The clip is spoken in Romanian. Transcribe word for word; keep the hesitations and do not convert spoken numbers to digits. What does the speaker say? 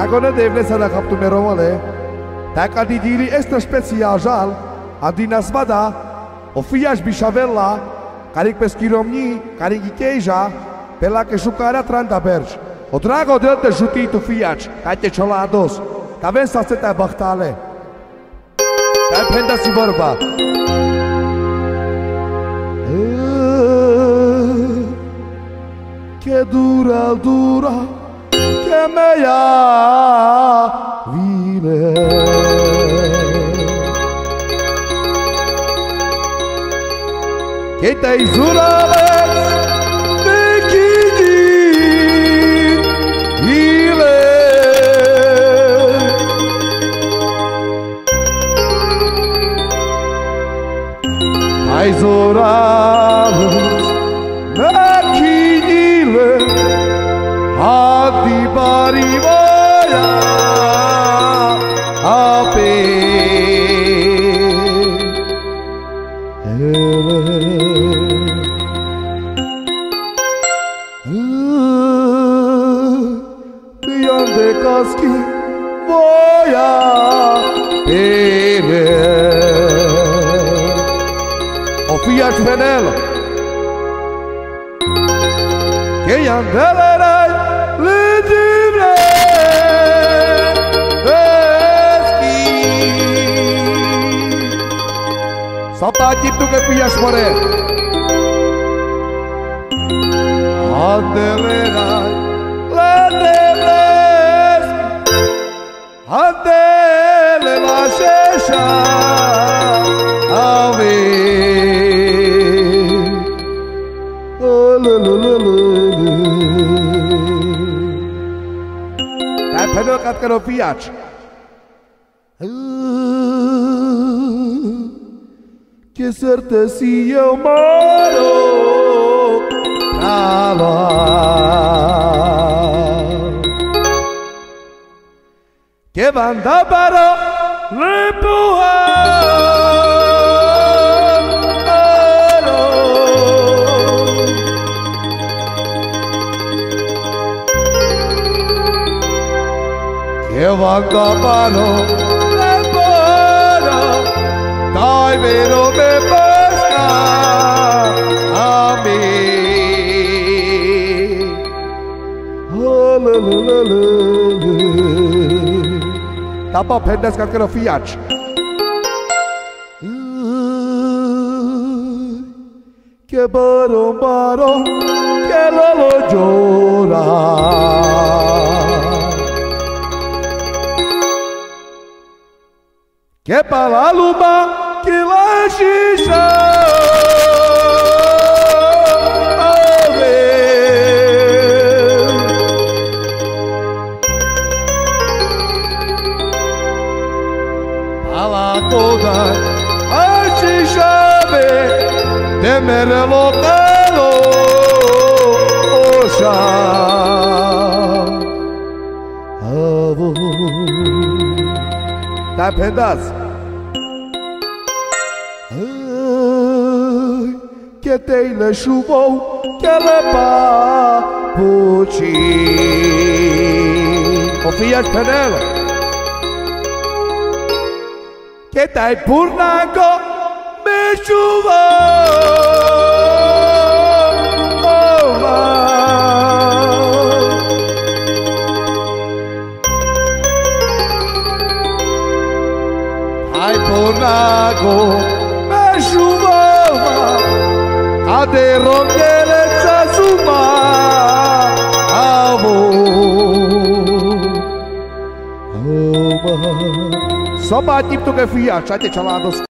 Agora deve ser a captura romale. Taka di diri extra special, Andina Svada, o fiaș Bishavella, care pe schiromni, care ghicheja, pe la că șucarea Trandaberg. O drago de te juti tu fiaș, ca te ciolados. Avem să se te bahtale. Dar penda si vorba. Che dura, dura, che meia vine. Che te izurale, vechini, vile. Ai izurale, vechini, Adi bari voia ape Yande kaski voia pele O fiaș venel Che yandelerai Libre Eschi Sapati tu che fiaș more Andelerai Ledebres Andele la șeșa Ave Dar pentru că că o fiaci Che serte si eu maro Ala Che vanda paro Repuha Che vanda paro Repuha Dai vero me pesca a me Oh la la la la Tapa pendas ca că fiaci Che baro baro Che lolo llora Che palaluma Che la shisha Ave Pala toda A shisha be Temere lotelo Osha Avo Da pendas Che te le șubou, che le papuci O fiaș penel Che te-ai purnaco me șubou Hai purnaco me șubou Ade rongele suma avo Soba tip tu că fia, ce te chalado